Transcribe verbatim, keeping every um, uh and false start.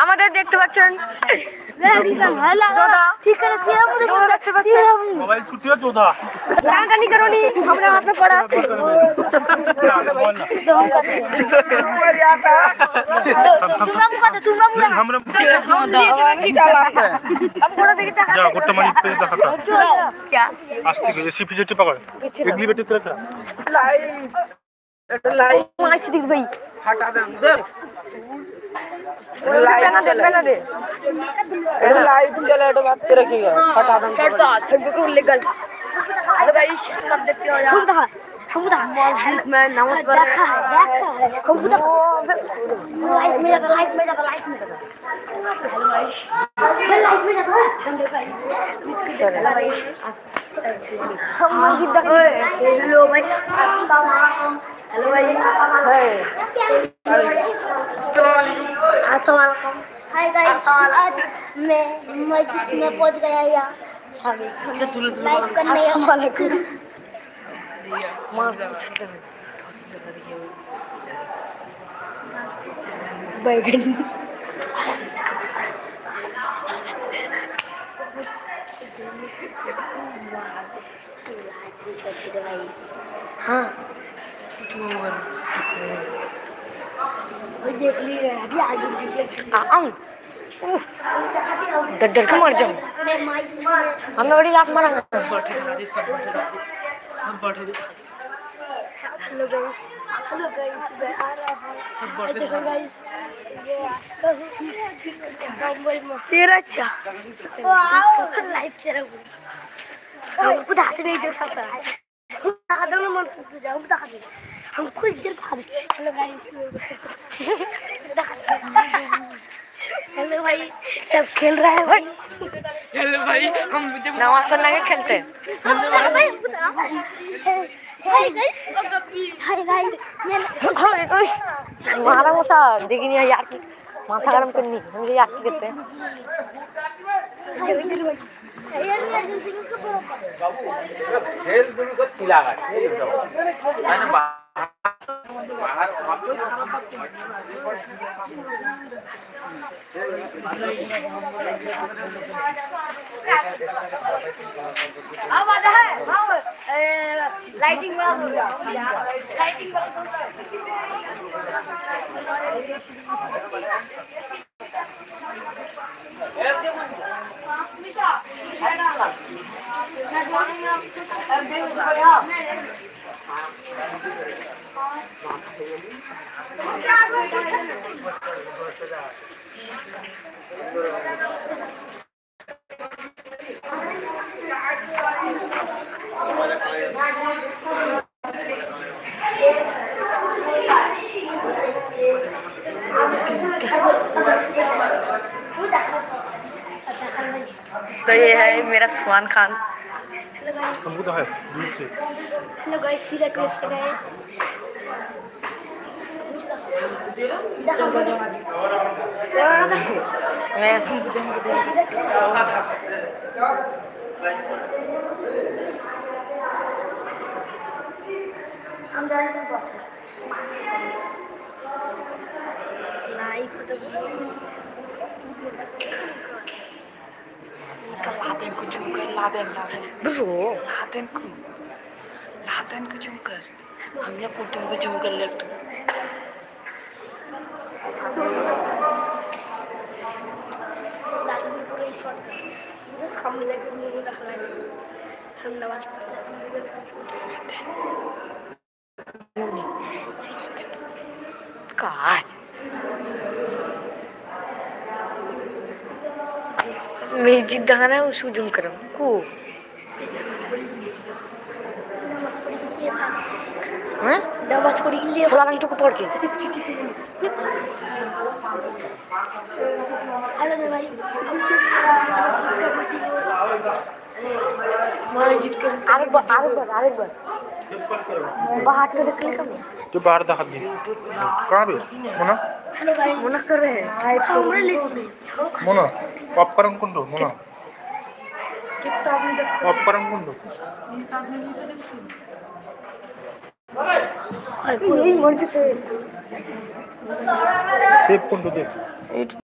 আমাদের দেখতে পাচ্ছেন মোবাইল ছুটিয়ে যোধা টানাটানি করনি আমরা হাতে পড়া আমরা जा गोटा मानी पे देखा था क्या आस्ते के एसी पीछे टिपा कर एग्ली बेटी तेरा क्या लाइव लाइव माइस दिख भाई हटा दे अंदर लाइव ना दे ना दे लाइव चले तो बात तेरा क्या हटा दे शर्ट अच्छा बिल्कुल लीगल अरे भाई सब देखते हो यार छोड़ दे छोड़ दे मस्जिद में नमाज पढ़ रहा है छोड़ दे लाइव में जाता लाइव में जाता लाइव में जाता हेलो भाई मैं लाइव में जाता हम देखा हेलो भाई हम मस्जिद देख हेलो भाई अस्सलाम वालेकुम हेलो भाई अस्सलाम वालेकुम हाय गाइस आज मैं मस्जिद में पहुंच गया यार लाइव करने बैगन हाँ देख ली अभी आगे देख आऊं डर डर के मर जाऊं मैं माइक हमें बड़ी लात मारा सब बैठे हेलो गाइस हेलो गाइस मैं आ रहा हूं देखो गाइस ये बम्बई में तेरा अच्छा लाइव चल रहा है हमको दिखाते नहीं दे सकता आदम ने मन से जाओ दिखा दे हमको इधर दिखा दे हेलो गाइस हेलो भाई सब खेल रहा है भाई हेलो भाई हम नमाज पढ़ने के खेलते हैं हाय गाइस हाय गाइस मारा मोसा देखी नहीं यार की माथा गरम करनी हम ये यार की करते हैं खेल दुनु को चिलागा खेल दो मैंने बाहर अब आता है हाँ लाइटिंग वाला हो गया लाइटिंग वाला तो ये है मेरा सुहान खान हमको तो है दूर से हेलो गाइस सीधा कैसे गए हम जा रहे हैं लाइव लादेन को चुमकर लादेन लादेन ब्रो लादेन को लादेन को चुमकर हमने कुटुम को चुमकर लेफ्ट लादेन पूरा शॉट कर मुझे सामने जाके मुंह दिखा रहा है हम नमाज पढ़ते हैं काय मैं जिद्द खाना उसको जूम करूँ को हाँ नमाज पढ़ी के लिए थोड़ा रंग तो को पढ़ के हेलो भाई मस्जिद के आरे बार आरे बार आरे बार बाहर तो निकले कम तो बाहर दिखा दी कहाँ पे मोना हेलो गाइस मना कर रहे हैं हमरा लेती मोना पॉपकॉर्न कौन दो मोना किताब में पॉपकॉर्न कौन दो कोई मर्जी से सेब कौन दो देख